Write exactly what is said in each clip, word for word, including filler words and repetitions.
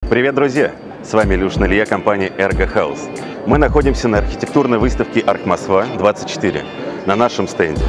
Привет, друзья! С вами Илюшин Илья, компания Ergo House. Мы находимся на архитектурной выставке Арк Москва двадцать четыре на нашем стенде.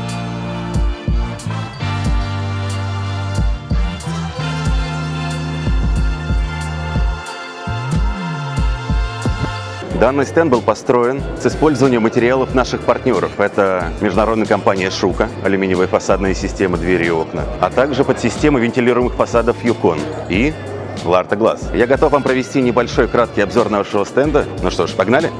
Данный стенд был построен с использованием материалов наших партнеров. Это международная компания Шука, алюминиевые фасадные системы, двери и окна, а также подсистемы вентилируемых фасадов Юкон и Ларта Глаз. Я готов вам провести небольшой краткий обзор нашего стенда. Ну что ж, погнали!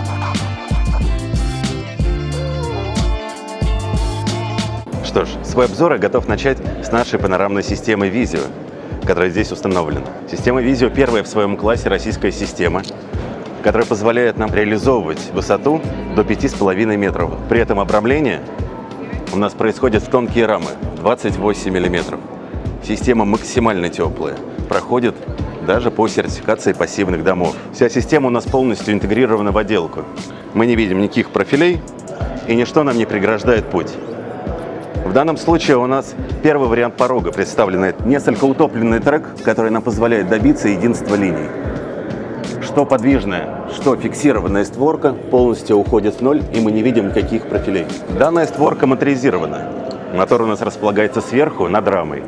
Что ж, свой обзор я готов начать с нашей панорамной системы Visio, которая здесь установлена. Система Visio первая в своем классе российская система, которая позволяет нам реализовывать высоту до пяти с половиной метров. При этом обрамление у нас происходит в тонкие рамы двадцать восемь миллиметров. Система максимально теплая, проходит даже по сертификации пассивных домов. Вся система у нас полностью интегрирована в отделку. Мы не видим никаких профилей, и ничто нам не преграждает путь. В данном случае у нас первый вариант порога представлен. Это несколько утопленный трек, который нам позволяет добиться единства линий. Что подвижная, что фиксированная створка полностью уходит в ноль, и мы не видим никаких профилей. Данная створка моторизирована. Мотор у нас располагается сверху над рамой.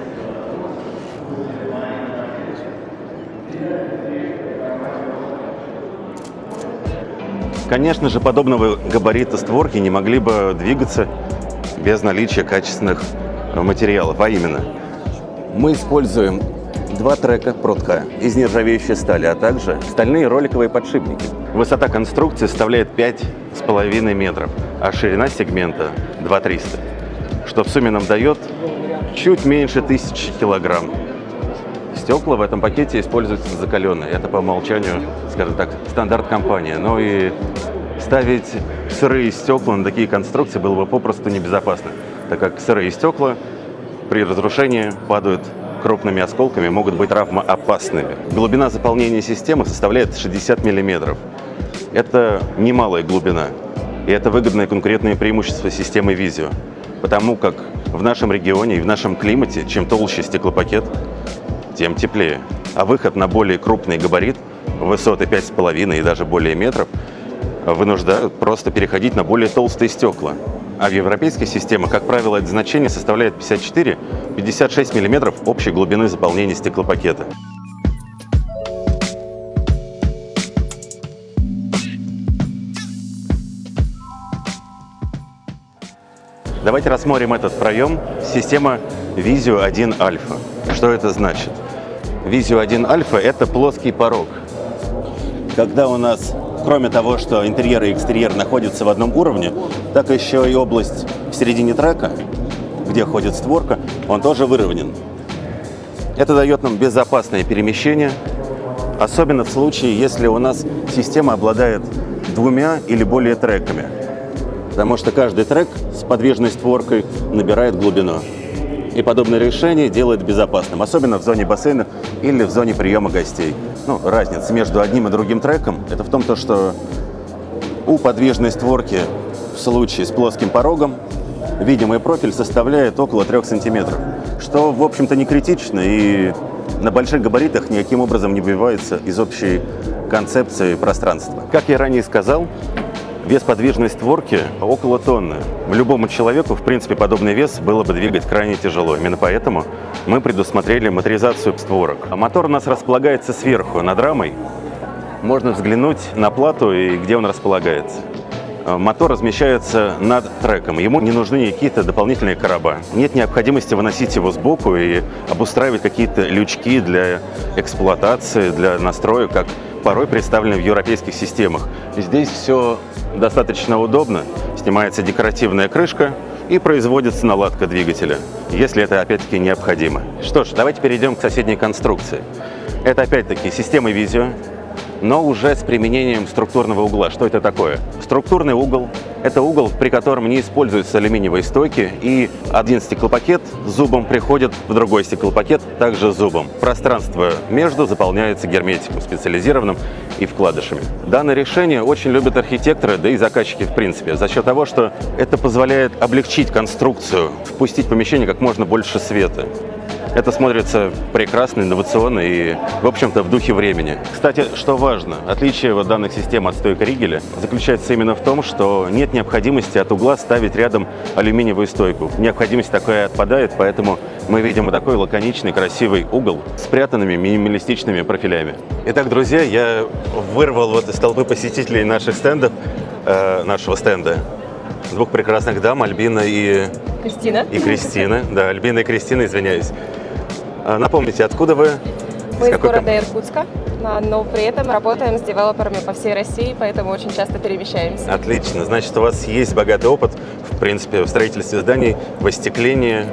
Конечно же, подобного габарита створки не могли бы двигаться без наличия качественных материалов. А именно, мы используем два трека протка из нержавеющей стали, а также стальные роликовые подшипники. Высота конструкции составляет пять с половиной метров, а ширина сегмента два триста, что в сумме нам дает чуть меньше тысячи килограмм. Стекла в этом пакете используются закаленные. Это по умолчанию, скажем так, стандарт компании. Но и ставить сырые стекла на такие конструкции было бы попросту небезопасно, так как сырые стекла при разрушении падают крупными осколками, могут быть травмоопасными. Глубина заполнения системы составляет шестьдесят миллиметров. Это немалая глубина, и это выгодное конкурентное преимущество системы Visio, потому как в нашем регионе и в нашем климате, чем толще стеклопакет, тем теплее. А выход на более крупный габарит, высоты пять с половиной и даже более метров, вынуждают просто переходить на более толстые стекла. А в европейской системе, как правило, это значение составляет пятьдесят четыре — пятьдесят шесть миллиметров общей глубины заполнения стеклопакета. Давайте рассмотрим этот проем. Система Visio один Alpha. Что это значит? Visio один Alpha – это плоский порог. Когда у нас, кроме того, что интерьер и экстерьер находятся в одном уровне, так еще и область в середине трека, где ходит створка, он тоже выровнен. Это дает нам безопасное перемещение, особенно в случае, если у нас система обладает двумя или более треками, потому что каждый трек с подвижной створкой набирает глубину. И подобное решение делает безопасным, особенно в зоне бассейна или в зоне приема гостей. Ну, разница между одним и другим треком – это в том, то, что у подвижной створки в случае с плоским порогом видимый профиль составляет около трёх сантиметров, что, в общем-то, не критично и на больших габаритах никаким образом не выбивается из общей концепции пространства. Как я ранее сказал, вес подвижной створки около тонны. Любому человеку, в принципе, подобный вес было бы двигать крайне тяжело. Именно поэтому мы предусмотрели моторизацию створок. А мотор у нас располагается сверху, над рамой. Можно взглянуть на плату и где он располагается. Мотор размещается над треком. Ему не нужны какие-то дополнительные короба. Нет необходимости выносить его сбоку и обустраивать какие-то лючки для эксплуатации, для настроек, как порой представлены в европейских системах. Здесь все достаточно удобно. Снимается декоративная крышка и производится наладка двигателя, если это опять-таки необходимо. Что ж, давайте перейдем к соседней конструкции. Это опять-таки система Visio, но уже с применением структурного угла. Что это такое? Структурный угол – это угол, при котором не используются алюминиевые стойки, и один стеклопакет зубом приходит в другой стеклопакет также зубом. Пространство между заполняется герметиком специализированным и вкладышами. Данное решение очень любят архитекторы, да и заказчики в принципе, за счет того, что это позволяет облегчить конструкцию, впустить в помещение как можно больше света. Это смотрится прекрасно, инновационно и, в общем-то, в духе времени. Кстати, что важно, отличие вот данных систем от стойка Ригеля заключается именно в том, что нет необходимости от угла ставить рядом алюминиевую стойку. Необходимость такая отпадает, поэтому мы видим вот такой лаконичный, красивый угол с спрятанными минималистичными профилями. Итак, друзья, я вырвал вот из толпы посетителей наших стендов, э, нашего стенда, двух прекрасных дам, Альбина и Кристина. И Кристина. Да, Альбина и Кристина, извиняюсь. А, напомните, откуда вы? Мы из города Иркутска, но при этом работаем с девелоперами по всей России, поэтому очень часто перемещаемся. Отлично. Значит, у вас есть богатый опыт, в принципе, в строительстве зданий, в остеклении.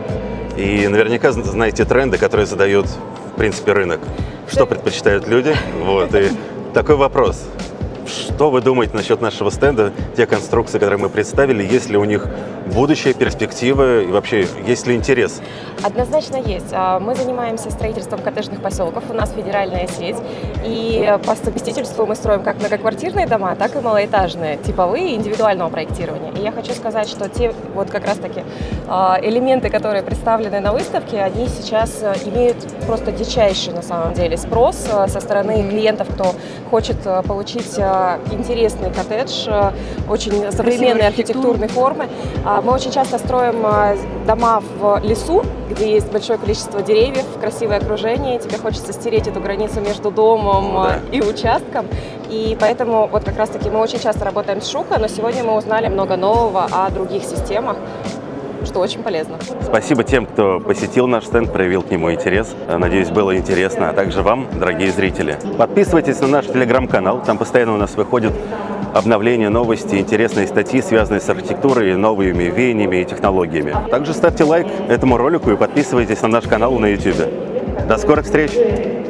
И наверняка знаете тренды, которые задает, в принципе, рынок. Что предпочитают люди? Вот. И такой вопрос. Что вы думаете насчет нашего стенда, те конструкции, которые мы представили, есть ли у них будущее, перспективы и вообще есть ли интерес? Однозначно есть. Мы занимаемся строительством коттеджных поселков, у нас федеральная сеть, и по совместительству мы строим как многоквартирные дома, так и малоэтажные, типовые, индивидуального проектирования. И я хочу сказать, что те вот как раз-таки элементы, которые представлены на выставке, они сейчас имеют просто дичайший на самом деле спрос со стороны клиентов, кто хочет получить интересный коттедж, очень современной архитектурной формы. Мы очень часто строим дома в лесу, где есть большое количество деревьев, красивое окружение, тебе хочется стереть эту границу между домом да. и участком. И поэтому вот как раз-таки мы очень часто работаем с Шуко, но сегодня мы узнали много нового о других системах, что очень полезно. Спасибо тем, кто посетил наш стенд, проявил к нему интерес. Надеюсь, было интересно. А также вам, дорогие зрители. Подписывайтесь на наш телеграм-канал. Там постоянно у нас выходят обновления, новости, интересные статьи, связанные с архитектурой, новыми веяниями и технологиями. Также ставьте лайк этому ролику и подписывайтесь на наш канал на ютубе. До скорых встреч!